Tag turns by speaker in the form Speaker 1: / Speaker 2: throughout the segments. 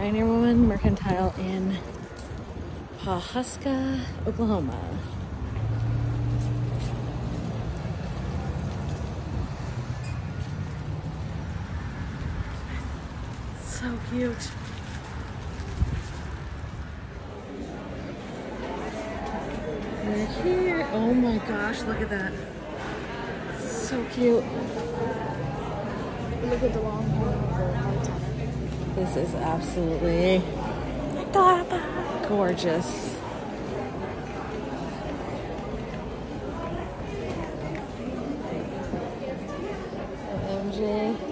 Speaker 1: Pioneer Mercantile in Pawhuska, Oklahoma. So cute. We're here. Oh my gosh, look at that. So cute.
Speaker 2: Look at the long horn of the lights on it.
Speaker 1: This is absolutely adorable. Gorgeous. OMG.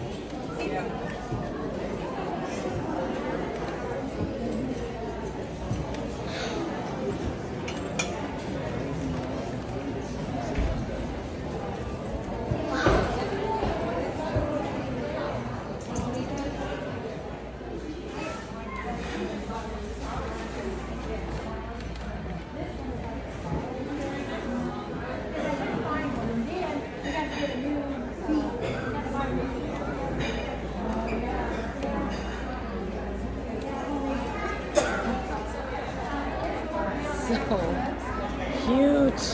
Speaker 1: So cute.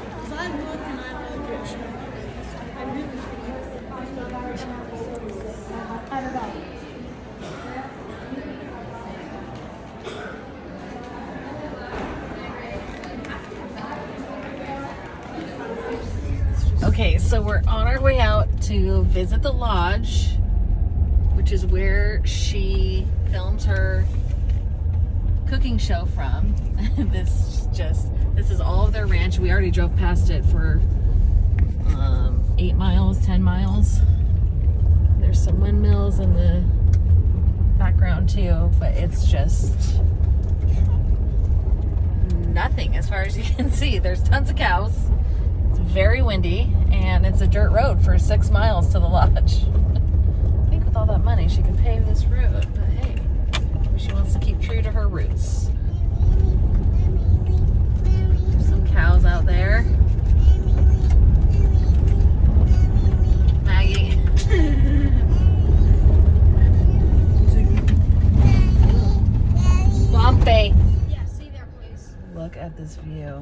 Speaker 1: Okay, so we're on our way out to visit the lodge, which is where she films her cooking show from. This is all of their ranch. We already drove past it for 8 miles, 10 miles. There's some windmills in the background too, but it's just nothing as far as you can see. There's tons of cows. It's very windy, and it's a dirt road for 6 miles to the lodge. I think with all that money she could pave this road, but hey, she wants to keep true to her roots. There's some cows out there. Maggie. Bumpy.
Speaker 2: Yeah, see there, please.
Speaker 1: Look at this view.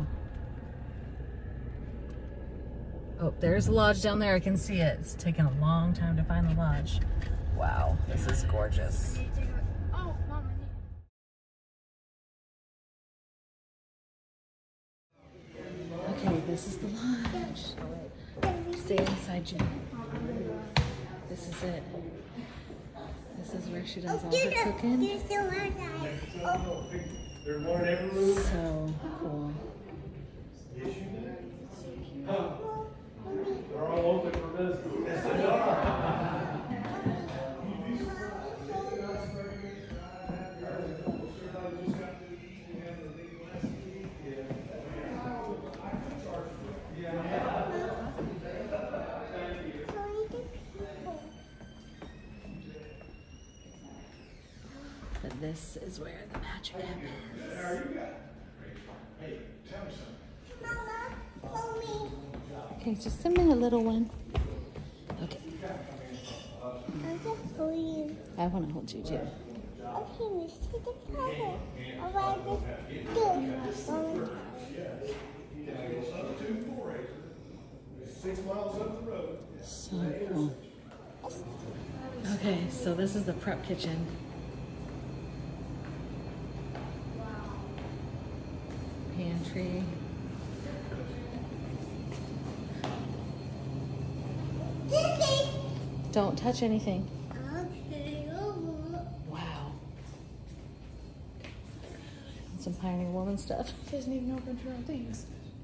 Speaker 1: Oh, there's the lodge down there. I can see it. It's taken a long time to find the lodge. Wow, this is gorgeous.
Speaker 2: Oh, Mom,
Speaker 1: Okay, this is the lodge. Stay inside, Jim. This is it. This is where she does all her cooking. So cool.
Speaker 3: They're all open for business.
Speaker 1: But this is where the magic happens. Okay, just a minute, little one. Okay. I want to hold you, too.
Speaker 4: Okay, we see the color of our this.
Speaker 3: 6 miles up the road.
Speaker 1: So cool. Okay, so this is the prep kitchen. Pantry. Don't touch anything.
Speaker 4: Okay.
Speaker 1: Wow. And some Pioneer Woman stuff.
Speaker 2: she doesn't even open her own things.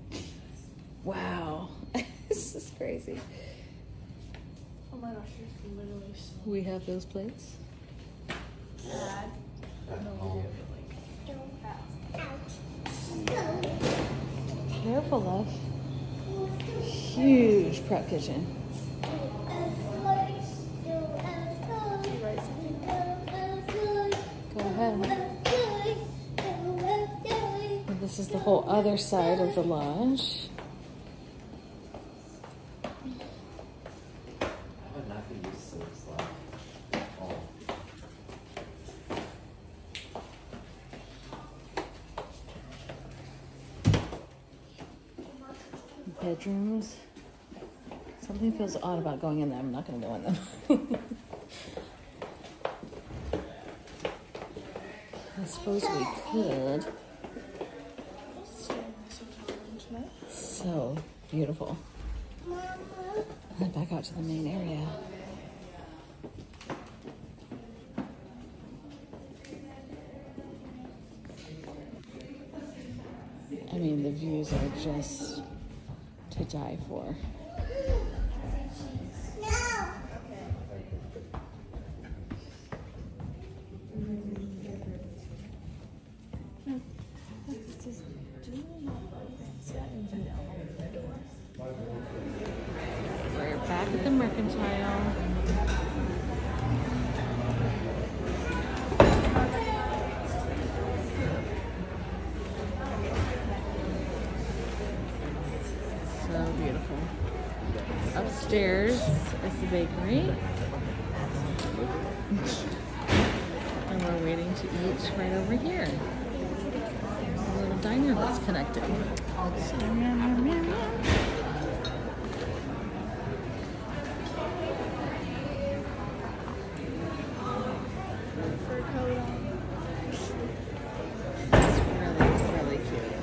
Speaker 1: Wow. This is crazy.
Speaker 2: Oh my gosh, you're literally so
Speaker 1: We have those plates.
Speaker 2: bad. No,
Speaker 1: Careful, love. Huge prep kitchen. Go ahead. And this is the whole other side of the lodge. bedrooms. Something feels odd about going in there. I'm not going to go in them. I suppose we could. So beautiful. And then back out to the main area. I mean, the views are just to die for. We're back at the Mercantile. So beautiful. Upstairs is the bakery. And we're waiting to eat right over here. A little diner that's connected. It's really, really cute.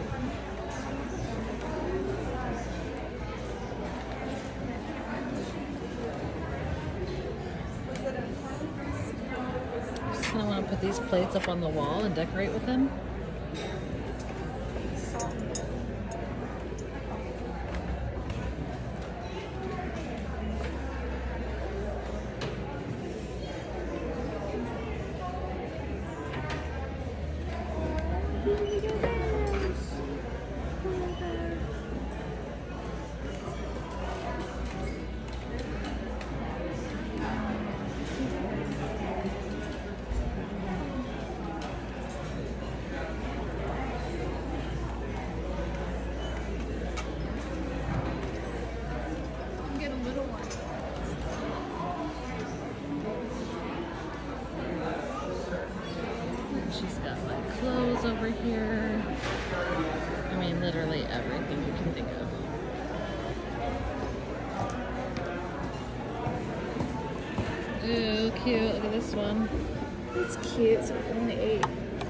Speaker 1: Just kind of want to put these plates up on the wall and decorate with them.
Speaker 2: Get a little one.
Speaker 1: She's got like clothes over here. I mean, literally everything you can think of. Ooh, cute. Look at this one.
Speaker 2: It's cute. It's only 8.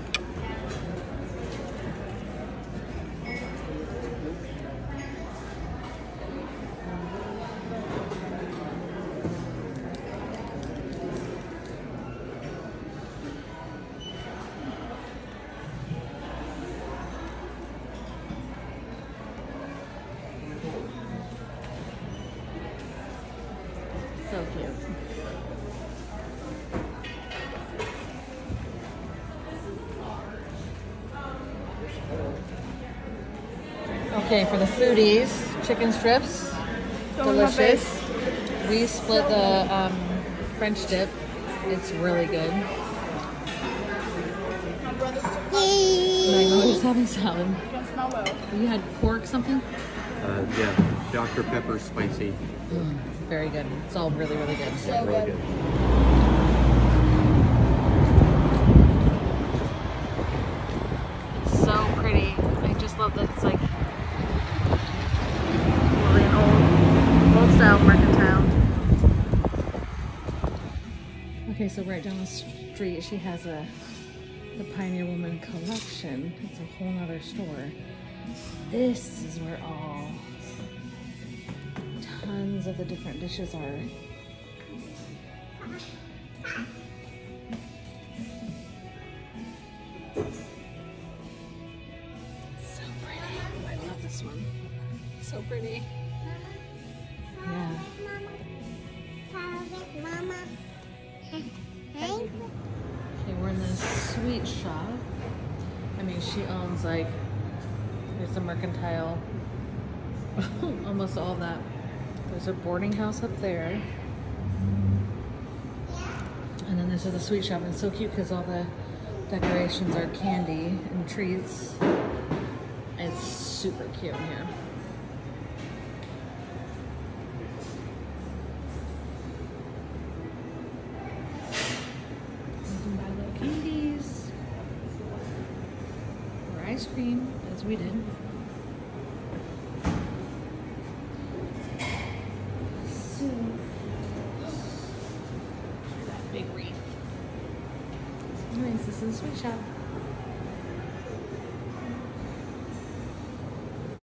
Speaker 1: So cute. Okay, for the foodies, chicken strips, delicious. We split the French dip. It's really good. Magnolia's having salad. You had pork something?
Speaker 5: Yeah, Dr. Pepper spicy.
Speaker 1: Very good. It's all really, really good.
Speaker 5: Yeah, really good.
Speaker 1: It's so pretty. I just love that it's like really an old style Mercantile. Okay, so right down the street she has the Pioneer Woman collection. It's a whole nother store. This is where all tons of the different dishes are. So pretty. Oh, I love this one. So pretty. Yeah.
Speaker 4: Mama.
Speaker 1: Okay, we're in this sweet shop. I mean, she owns like, there's a Mercantile, almost all that. There's a boarding house up there. And then this is the sweet shop, and it's so cute because all the decorations are candy and treats. It's super cute in here. You can buy little candies or ice cream, as we did. Anyways, this is the sweet shop.